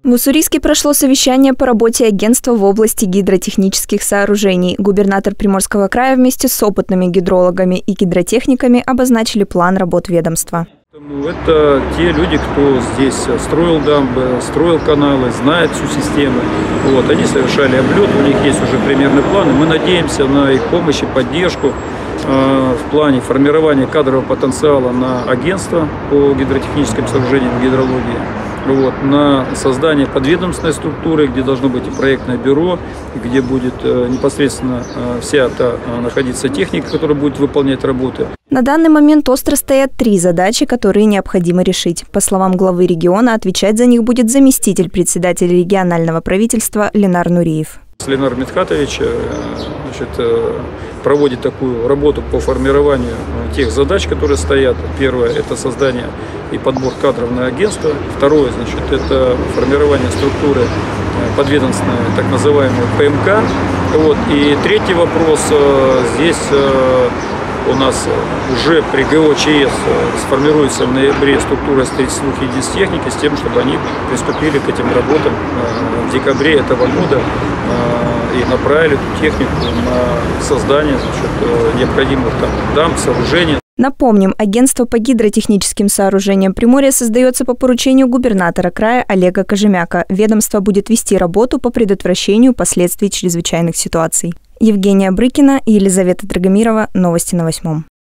В Уссурийске прошло совещание по работе агентства в области гидротехнических сооружений. Губернатор Приморского края вместе с опытными гидрологами и гидротехниками обозначили план работ ведомства. Это те люди, кто здесь строил дамбы, строил каналы, знает всю систему. Они совершали облет, у них есть уже примерный план, и мы надеемся на их помощь и поддержку в плане формирования кадрового потенциала на агентство по гидротехническим сооружениям гидрологии. На создание подведомственной структуры, где должно быть и проектное бюро, где будет непосредственно вся та находиться техника, которая будет выполнять работы. На данный момент остро стоят 3 задачи, которые необходимо решить. По словам главы региона, отвечать за них будет заместитель председателя регионального правительства Ленар Нуриев. Ленар Митхатович проводит такую работу по формированию тех задач, которые стоят. Первое – это создание и подбор кадров на агентство. Второе – это формирование структуры подведомственной, так называемой ПМК. И третий вопрос – здесь у нас уже при ГО ЧС сформируется в ноябре структура 32 единиц техники с тем, чтобы они приступили к этим работам в декабре этого года и направили эту технику на создание необходимых дамб, сооружений. Напомним, агентство по гидротехническим сооружениям Приморья создается по поручению губернатора края Олега Кожемяка. Ведомство будет вести работу по предотвращению последствий чрезвычайных ситуаций. Евгения Брыкина и Елизавета Драгомирова. Новости на 8.